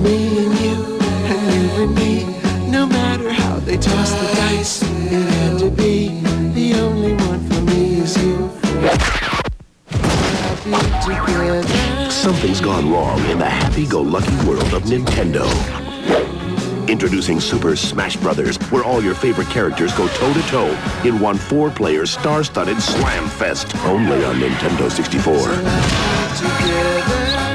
me and you and me. No matter how they toss the dice, it had to be. The only one for me is you. Happy together. Something's gone wrong in the happy-go-lucky world of Nintendo. Introducing Super Smash Bros., where all your favorite characters go toe-to-toe in one 4-player star-studded slam fest, only on Nintendo 64. Together.